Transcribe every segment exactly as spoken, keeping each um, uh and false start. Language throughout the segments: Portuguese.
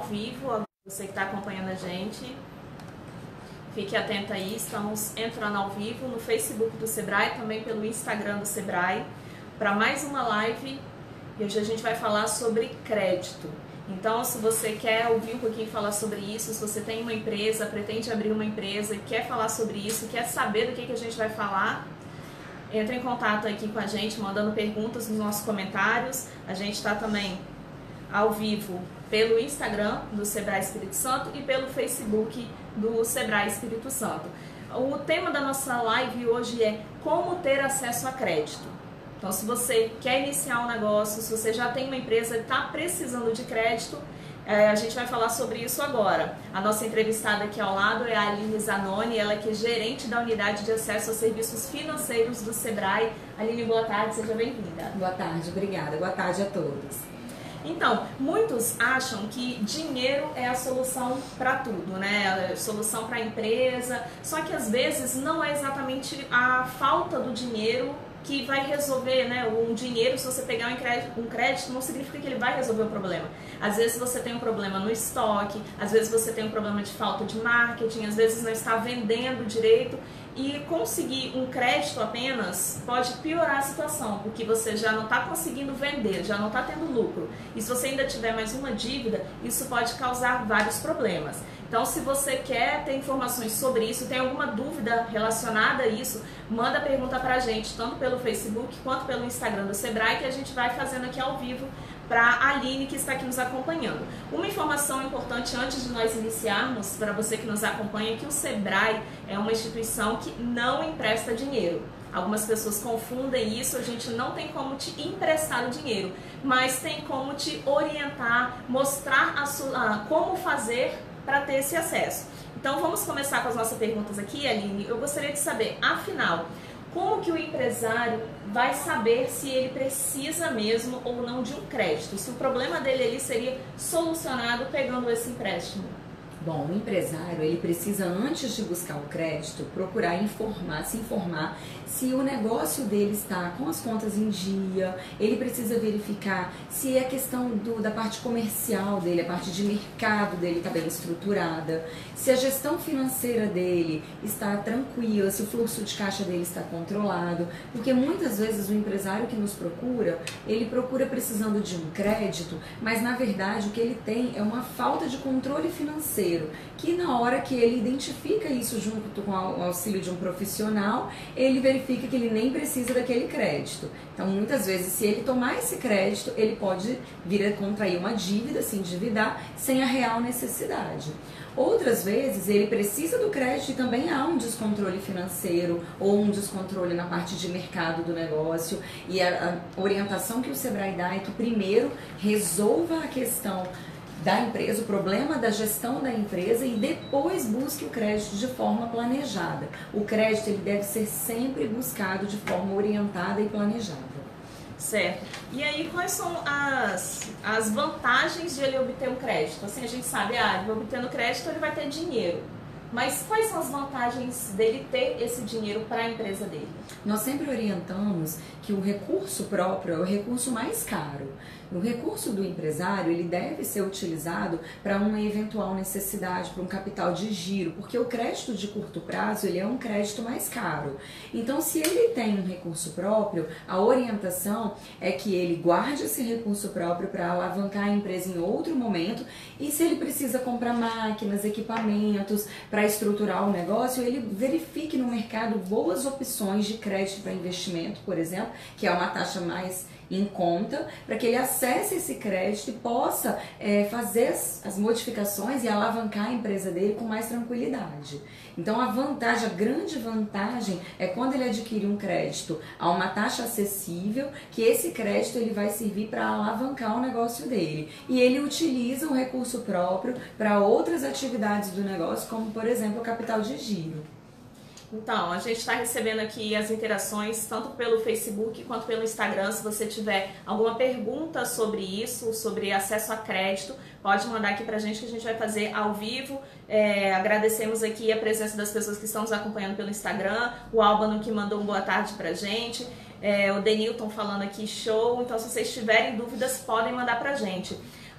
ao vivo, você que está acompanhando a gente, fique atento aí, estamos entrando ao vivo no Facebook do Sebrae, também pelo Instagram do Sebrae, para mais uma live, e hoje a gente vai falar sobre crédito. Então, se você quer ouvir um pouquinho falar sobre isso, se você tem uma empresa, pretende abrir uma empresa e quer falar sobre isso, quer saber do que, que a gente vai falar, entre em contato aqui com a gente, mandando perguntas nos nossos comentários. A gente está também ao vivo pelo Instagram do Sebrae Espírito Santo e pelo Facebook do Sebrae Espírito Santo. O tema da nossa live hoje é como ter acesso a crédito. Então, se você quer iniciar um negócio, se você já tem uma empresa e está precisando de crédito, é, a gente vai falar sobre isso agora. A nossa entrevistada aqui ao lado é a Aline Zanoni, ela que é gerente da unidade de acesso a serviços financeiros do Sebrae. Aline, boa tarde, seja bem-vinda. Boa tarde, obrigada. Boa tarde a todos. Então, muitos acham que dinheiro é a solução para tudo, né? A solução para a empresa, só que às vezes não é exatamente a falta do dinheiro que vai resolver, né? Um dinheiro, se você pegar um crédito, um crédito, não significa que ele vai resolver o problema. Às vezes você tem um problema no estoque, às vezes você tem um problema de falta de marketing, às vezes não está vendendo direito, e conseguir um crédito apenas pode piorar a situação, porque você já não está conseguindo vender, já não está tendo lucro. E se você ainda tiver mais uma dívida, isso pode causar vários problemas. Então, se você quer ter informações sobre isso, tem alguma dúvida relacionada a isso, manda pergunta pra gente, tanto pelo Facebook quanto pelo Instagram do Sebrae, que a gente vai fazendo aqui ao vivo para a Aline, que está aqui nos acompanhando. Uma informação importante antes de nós iniciarmos, para você que nos acompanha, é que o Sebrae é uma instituição que não empresta dinheiro. Algumas pessoas confundem isso, a gente não tem como te emprestar o dinheiro, mas tem como te orientar, mostrar a sua, como fazer para ter esse acesso. Então vamos começar com as nossas perguntas aqui, Aline. Eu gostaria de saber, afinal, como que o empresário vai saber se ele precisa mesmo ou não de um crédito? Se o problema dele ali seria solucionado pegando esse empréstimo? Bom, o empresário, ele precisa, antes de buscar o crédito, procurar informar, se informar se o negócio dele está com as contas em dia. Ele precisa verificar se a questão do, da parte comercial dele, a parte de mercado dele está bem estruturada, se a gestão financeira dele está tranquila, se o fluxo de caixa dele está controlado, porque muitas vezes o empresário que nos procura, ele procura precisando de um crédito, mas na verdade o que ele tem é uma falta de controle financeiro, que na hora que ele identifica isso junto com o auxílio de um profissional, ele verifica que ele nem precisa daquele crédito. Então, muitas vezes, se ele tomar esse crédito, ele pode vir a contrair uma dívida, se endividar, sem a real necessidade. Outras vezes, ele precisa do crédito e também há um descontrole financeiro ou um descontrole na parte de mercado do negócio. E a, a orientação que o Sebrae dá é que primeiro resolva a questão da empresa, o problema da gestão da empresa, e depois busque o crédito de forma planejada. O crédito ele deve ser sempre buscado de forma orientada e planejada. Certo. E aí, quais são as, as vantagens de ele obter um crédito? Assim, a gente sabe, ah, ele vai obtendo crédito, ele vai ter dinheiro. Mas quais são as vantagens dele ter esse dinheiro para a empresa dele? Nós sempre orientamos que o recurso próprio é o recurso mais caro. O recurso do empresário, ele deve ser utilizado para uma eventual necessidade, para um capital de giro, porque o crédito de curto prazo, ele é um crédito mais caro. Então, se ele tem um recurso próprio, a orientação é que ele guarde esse recurso próprio para alavancar a empresa em outro momento, e se ele precisa comprar máquinas, equipamentos para estruturar o negócio, ele verifique no mercado boas opções de crédito para investimento, por exemplo, que é uma taxa mais em conta, para que ele acesse esse crédito e possa é, fazer as, as modificações e alavancar a empresa dele com mais tranquilidade. Então a vantagem, a grande vantagem é quando ele adquire um crédito a uma taxa acessível, que esse crédito ele vai servir para alavancar o negócio dele. E ele utiliza o recurso próprio para outras atividades do negócio, como por exemplo o capital de giro. Então, a gente está recebendo aqui as interações tanto pelo Facebook quanto pelo Instagram. Se você tiver alguma pergunta sobre isso, sobre acesso a crédito, pode mandar aqui pra gente que a gente vai fazer ao vivo. É, agradecemos aqui a presença das pessoas que estão nos acompanhando pelo Instagram, o Albano que mandou um boa tarde pra gente, é, o Denilton falando aqui show. Então, se vocês tiverem dúvidas, podem mandar pra gente.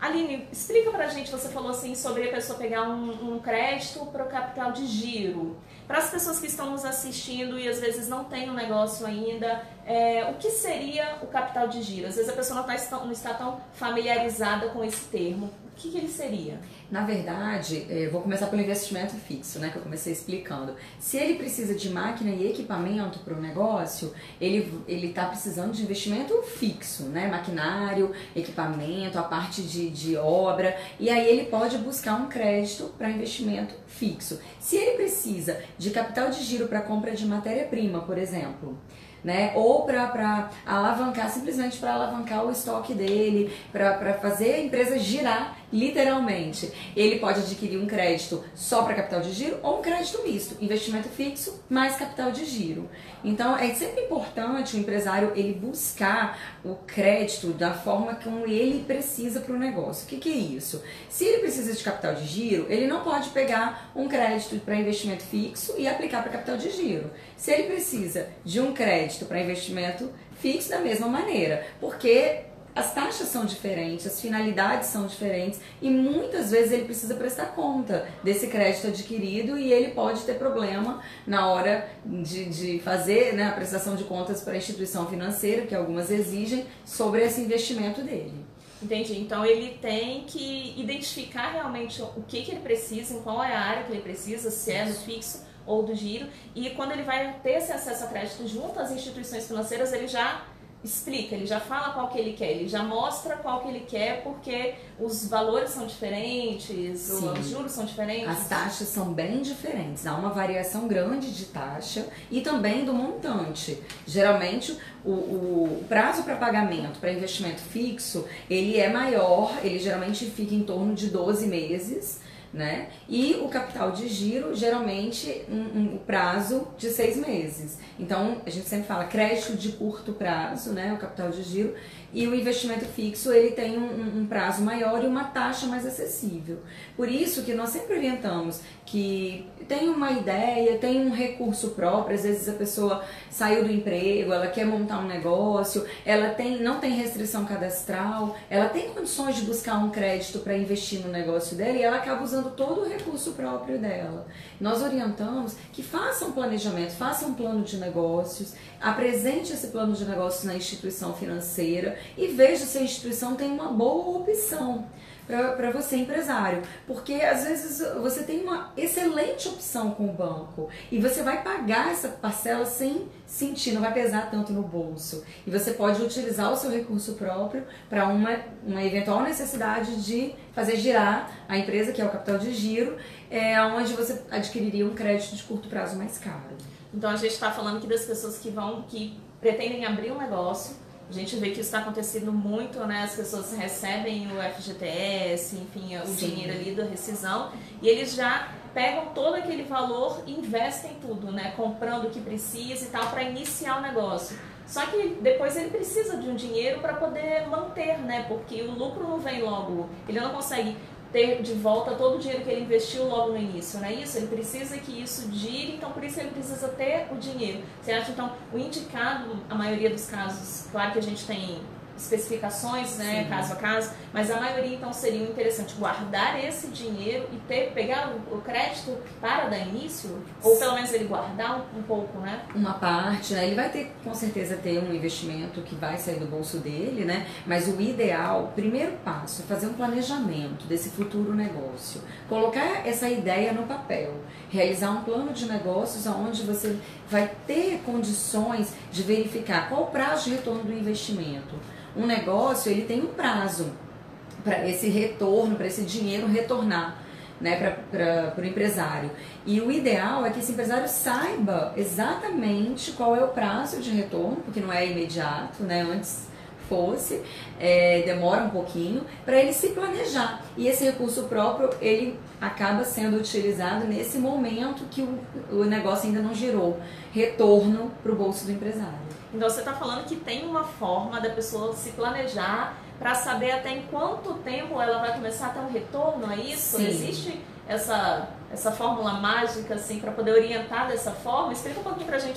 Aline, explica pra gente, você falou assim sobre a pessoa pegar um, um crédito para o capital de giro. Para as pessoas que estão nos assistindo e às vezes não tem um negócio ainda, é, o que seria o capital de giro? Às vezes a pessoa não está, não está tão familiarizada com esse termo. O que, que ele seria? Na verdade, eu vou começar pelo investimento fixo, né, que eu comecei explicando. Se ele precisa de máquina e equipamento para o negócio, ele ele está precisando de investimento fixo, né, maquinário, equipamento, a parte de, de obra, e aí ele pode buscar um crédito para investimento fixo. Se ele precisa de capital de giro para compra de matéria-prima, por exemplo, né? Ou para alavancar, simplesmente para alavancar o estoque dele, para fazer a empresa girar literalmente. Ele pode adquirir um crédito só para capital de giro ou um crédito misto, investimento fixo mais capital de giro. Então é sempre importante o empresário ele buscar o crédito da forma como ele precisa para o negócio. O que, que é isso? Se ele precisa de capital de giro, ele não pode pegar um crédito para investimento fixo e aplicar para capital de giro. Se ele precisa de um crédito para investimento fixo, da mesma maneira, porque as taxas são diferentes, as finalidades são diferentes e muitas vezes ele precisa prestar conta desse crédito adquirido e ele pode ter problema na hora de, de fazer, né, a prestação de contas para a instituição financeira, que algumas exigem, sobre esse investimento dele. Entendi. Então ele tem que identificar realmente o que, que ele precisa, em qual é a área que ele precisa, se é do fixo ou do giro, e quando ele vai ter esse acesso a crédito junto às instituições financeiras, ele já explica, ele já fala qual que ele quer, ele já mostra qual que ele quer, porque os valores são diferentes, Sim. os juros são diferentes. As taxas são bem diferentes, há uma variação grande de taxa e também do montante. Geralmente o, o prazo para pagamento para investimento fixo, ele é maior, ele geralmente fica em torno de doze meses, né? E o capital de giro, geralmente, um, um, o prazo de seis meses. Então, a gente sempre fala crédito de curto prazo, né? O capital de giro. E o investimento fixo, ele tem um, um prazo maior e uma taxa mais acessível. Por isso que nós sempre orientamos que tem uma ideia, tem um recurso próprio, às vezes a pessoa saiu do emprego, ela quer montar um negócio, ela tem, não tem restrição cadastral, ela tem condições de buscar um crédito para investir no negócio dela e ela acaba usando todo o recurso próprio dela. Nós orientamos que faça um planejamento, faça um plano de negócios, apresente esse plano de negócios na instituição financeira e veja se a instituição tem uma boa opção para você, empresário, porque às vezes você tem uma excelente opção com o banco e você vai pagar essa parcela sem sentir, não vai pesar tanto no bolso, e você pode utilizar o seu recurso próprio para uma, uma eventual necessidade de fazer girar a empresa, que é o capital de giro, é, onde você adquiriria um crédito de curto prazo mais caro. Então a gente está falando aqui das pessoas que vão, que pretendem abrir um negócio. A gente vê que isso está acontecendo muito, né? As pessoas recebem o F G T S, enfim, o Sim. dinheiro ali da rescisão, e eles já pegam todo aquele valor e investem tudo, né? Comprando o que precisa e tal, para iniciar o negócio. Só que depois ele precisa de um dinheiro para poder manter, né? Porque o lucro não vem logo, ele não consegue ter de volta todo o dinheiro que ele investiu logo no início, não é isso? Ele precisa que isso gire, então por isso ele precisa ter o dinheiro. Você acha, então, o indicado, a maioria dos casos, claro que a gente tem especificações, né, Sim. caso a caso, mas a maioria, então, seria interessante guardar esse dinheiro e ter, pegar o, o crédito para dar início, ou pelo menos ele guardar um, um pouco, né? Uma parte, né? Ele vai ter, com certeza, ter um investimento que vai sair do bolso dele, né? Mas o ideal, o primeiro passo, é fazer um planejamento desse futuro negócio, colocar essa ideia no papel, realizar um plano de negócios onde você vai ter condições de verificar qual o prazo de retorno do investimento. Um negócio, ele tem um prazo para esse retorno, para esse dinheiro retornar, né, para o empresário. E o ideal é que esse empresário saiba exatamente qual é o prazo de retorno, porque não é imediato, né, antes fosse, é, demora um pouquinho, para ele se planejar. E esse recurso próprio, ele acaba sendo utilizado nesse momento que o, o negócio ainda não gerou retorno para o bolso do empresário. Então você está falando que tem uma forma da pessoa se planejar para saber até em quanto tempo ela vai começar a ter um retorno, é isso? Sim. Existe essa, essa fórmula mágica assim, para poder orientar dessa forma? Explica um pouquinho para a gente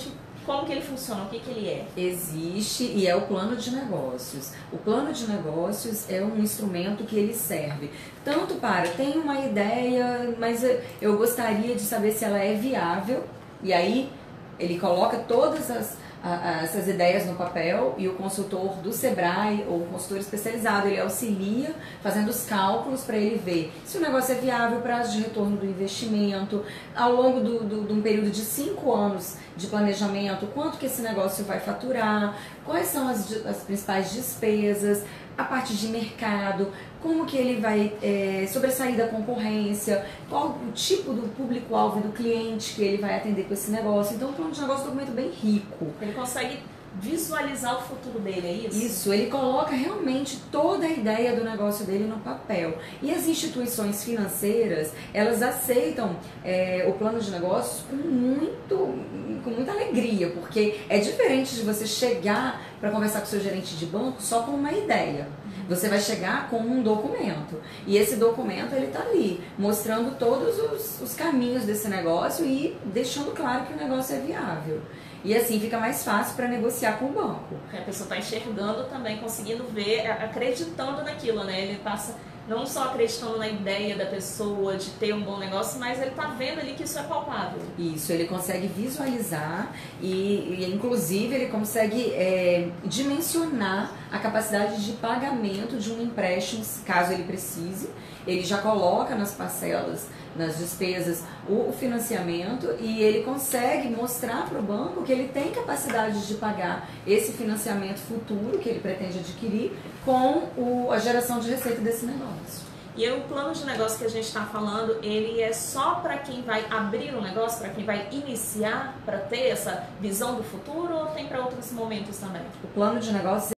como que ele funciona, o que que ele é? Existe e é o plano de negócios. O plano de negócios é um instrumento que ele serve tanto para, tem uma ideia, mas eu gostaria de saber se ela é viável, e aí ele coloca todas as essas ideias no papel, e o consultor do Sebrae ou o consultor especializado, ele auxilia fazendo os cálculos para ele ver se o negócio é viável, prazo de retorno do investimento, ao longo do, do, de um período de cinco anos de planejamento, quanto que esse negócio vai faturar, quais são as, as principais despesas, a parte de mercado, como que ele vai é, sobressair da concorrência, qual o tipo do público-alvo do cliente que ele vai atender com esse negócio. Então, o plano de negócio é um documento bem rico. Ele consegue visualizar o futuro dele, é isso? Isso, ele coloca realmente toda a ideia do negócio dele no papel. E as instituições financeiras, elas aceitam é, o plano de negócios com, muito, com muita alegria, porque é diferente de você chegar para conversar com o seu gerente de banco só com uma ideia. Você vai chegar com um documento, e esse documento ele está ali, mostrando todos os, os caminhos desse negócio e deixando claro que o negócio é viável. E assim fica mais fácil para negociar com o banco. A pessoa está enxergando também, conseguindo ver, acreditando naquilo, né? Ele passa não só acreditando na ideia da pessoa de ter um bom negócio, mas ele está vendo ali que isso é palpável. Isso, ele consegue visualizar e, e inclusive, ele consegue é, dimensionar a capacidade de pagamento de um empréstimo, caso ele precise. Ele já coloca nas parcelas, nas despesas, o financiamento, e ele consegue mostrar para o banco que ele tem capacidade de pagar esse financiamento futuro que ele pretende adquirir com o, a geração de receita desse negócio. E o plano de negócio que a gente está falando, ele é só para quem vai abrir um negócio, para quem vai iniciar, para ter essa visão do futuro, ou tem para outros momentos também? O plano de negócio